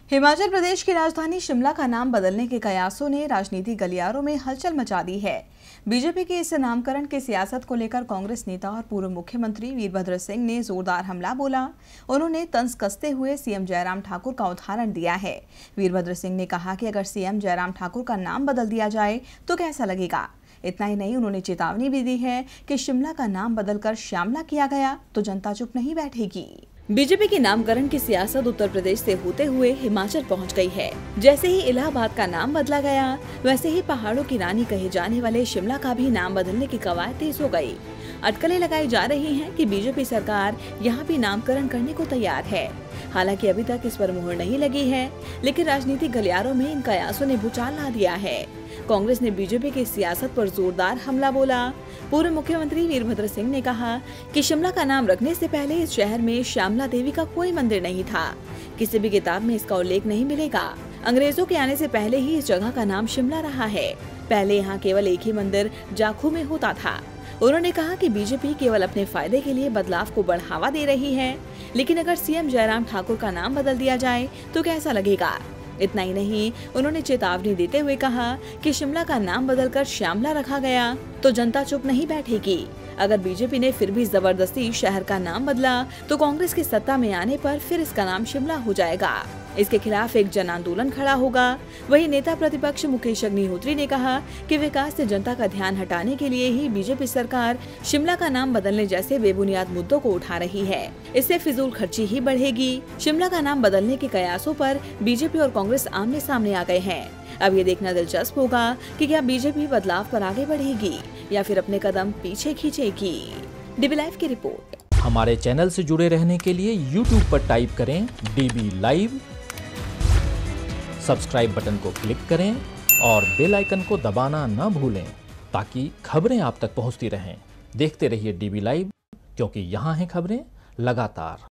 हिमाचल प्रदेश की राजधानी शिमला का नाम बदलने के कयासों ने राजनीतिक गलियारों में हलचल मचा दी है। बीजेपी के इस नामकरण की सियासत को लेकर कांग्रेस नेता और पूर्व मुख्यमंत्री वीरभद्र सिंह ने जोरदार हमला बोला। उन्होंने तंज कसते हुए सीएम जयराम ठाकुर का उदाहरण दिया है। वीरभद्र सिंह ने कहा कि अगर सीएम जयराम ठाकुर का नाम बदल दिया जाए तो कैसा लगेगा। इतना ही नहीं, उन्होंने चेतावनी भी दी है कि शिमला का नाम बदलकर श्यामला किया गया तो जनता चुप नहीं बैठेगी। बीजेपी के नामकरण की सियासत उत्तर प्रदेश से होते हुए हिमाचल पहुंच गई है। जैसे ही इलाहाबाद का नाम बदला गया, वैसे ही पहाड़ों की रानी कहे जाने वाले शिमला का भी नाम बदलने की कवायद तेज हो गई। अटकलें लगाई जा रही हैं कि बीजेपी सरकार यहाँ भी नामकरण करने को तैयार है। हालांकि अभी तक इस पर मुहर नहीं लगी है, लेकिन राजनीतिक गलियारों में इन कयासों ने भूचाल ला दिया है। कांग्रेस ने बीजेपी की सियासत पर जोरदार हमला बोला। पूर्व मुख्यमंत्री वीरभद्र सिंह ने कहा कि शिमला का नाम रखने से पहले इस शहर में श्यामला देवी का कोई मंदिर नहीं था। किसी भी किताब में इसका उल्लेख नहीं मिलेगा। अंग्रेजों के आने से पहले ही इस जगह का नाम शिमला रहा है। पहले यहाँ केवल एक ही मंदिर जाखू में होता था। उन्होंने कहा कि बीजेपी केवल अपने फायदे के लिए बदलाव को बढ़ावा दे रही है, लेकिन अगर सीएम जयराम ठाकुर का नाम बदल दिया जाए तो कैसा लगेगा। इतना ही नहीं, उन्होंने चेतावनी देते हुए कहा कि शिमला का नाम बदलकर श्यामला रखा गया तो जनता चुप नहीं बैठेगी। अगर बीजेपी ने फिर भी जबरदस्ती शहर का नाम बदला तो कांग्रेस की सत्ता में आने पर फिर इसका नाम शिमला हो जाएगा। इसके खिलाफ एक जन आंदोलन खड़ा होगा। वहीं नेता प्रतिपक्ष मुकेश अग्निहोत्री ने कहा कि विकास से जनता का ध्यान हटाने के लिए ही बीजेपी सरकार शिमला का नाम बदलने जैसे बेबुनियाद मुद्दों को उठा रही है। इससे फिजूल खर्ची ही बढ़ेगी। शिमला का नाम बदलने के कयासों पर बीजेपी और कांग्रेस आमने सामने आ गए हैं। अब ये देखना दिलचस्प होगा कि क्या बीजेपी बदलाव पर आगे बढ़ेगी या फिर अपने कदम पीछे खींचेगी। डीबी लाइव की रिपोर्ट। हमारे चैनल से जुड़े रहने के लिए YouTube पर टाइप करें डीबी लाइव, सब्सक्राइब बटन को क्लिक करें और बेल आइकन को दबाना न भूलें ताकि खबरें आप तक पहुंचती रहें। देखते रहिए डीबी लाइव, क्योंकि यहाँ हैं खबरें लगातार।